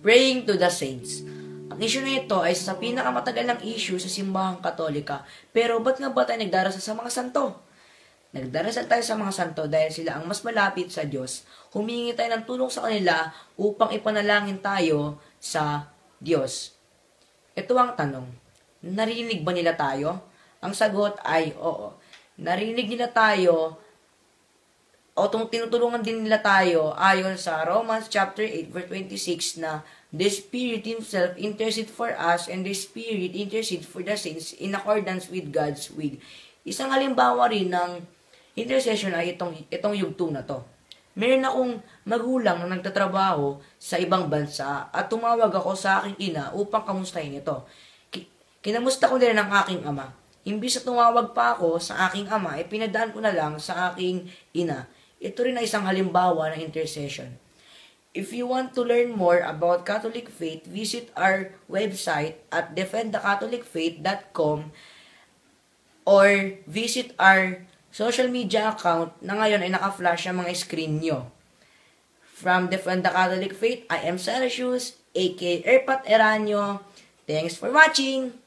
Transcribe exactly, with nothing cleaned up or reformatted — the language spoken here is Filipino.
Praying to the Saints. Ang issue na ito ay sa pinakamatagal ng issue sa simbahang Katolika. Pero ba't nga ba tayo nagdarasal sa mga santo? Nagdarasal tayo sa mga santo dahil sila ang mas malapit sa Diyos. Humingi tayo ng tulong sa kanila upang ipanalangin tayo sa Diyos. Ito ang tanong, narinig ba nila tayo? Ang sagot ay oo. Narinig nila tayo o tinutulungan din nila tayo ayon sa Romans chapter eight verse twenty-six na the Spirit Himself intercede for us and the Spirit intercede for the saints in accordance with God's will. Isang halimbawa rin ng intercession ay itong, itong yugto na to. Meron akong magulang na nagtatrabaho sa ibang bansa at tumawag ako sa aking ina upang kamustahin ito. Kinamusta ko din ang aking ama. Imbis na tumawag pa ako sa aking ama, ay pinadaan ko na lang sa aking ina. Ito rin ay isang halimbawa ng intercession. If you want to learn more about Catholic faith, visit our website at defend the catholic faith dot com or visit our social media account na ngayon ay naka-flash ang mga screen nyo. From Defend the Catholic Faith, I am Celsius, aka Erpat Eranio. Thanks for watching!